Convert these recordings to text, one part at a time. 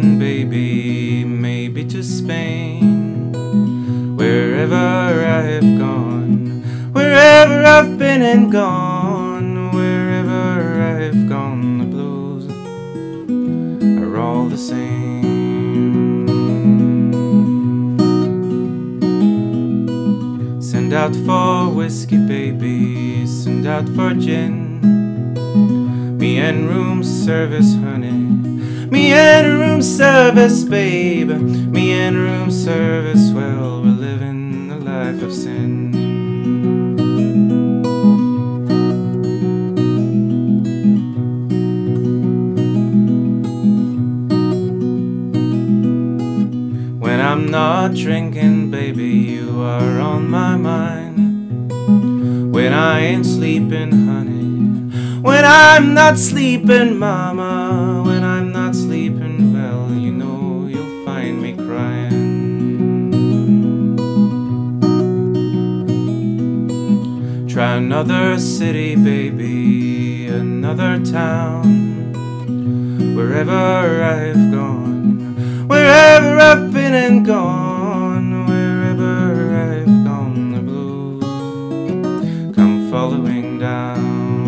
England, baby, maybe to Spain. Wherever I have gone, wherever I've been and gone, wherever I have gone, the blues are all the same. Send out for whiskey, baby, send out for gin. Me and room service, honey, me and room service, babe, me and room service. Well, we're living a life of sin. When I'm not drinking, baby, you are on my mind. When I ain't sleeping, honey, when I'm not sleeping, mama, when I'm not sleeping, well, you know you'll find me crying. Try another city, baby, another town. Wherever I've gone, wherever I've been and gone, wherever I've gone, the blues come following down.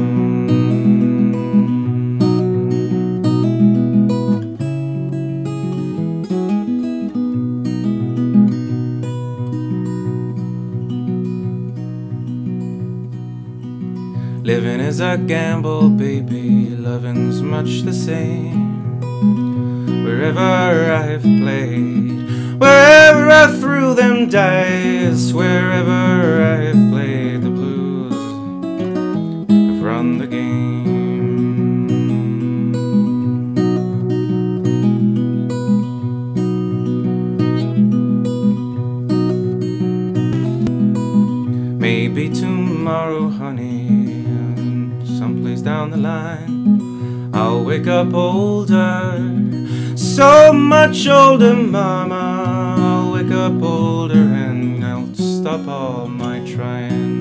Living is a gamble, baby, loving's much the same. Wherever I've played, wherever I threw them dice, wherever I've played, the blues have run the game. Maybe tomorrow, honey, someplace down the line, I'll wake up older, so much older, mama. I'll wake up older and I'll stop all my trying.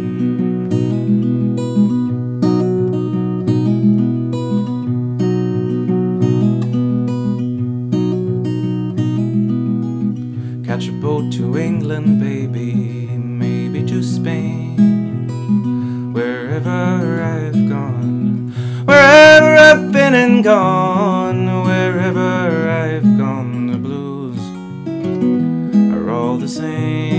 Catch a boat to England, baby, maybe to Spain. Wherever I've gone, wherever I've been and gone, wherever I've gone, the blues are all the same.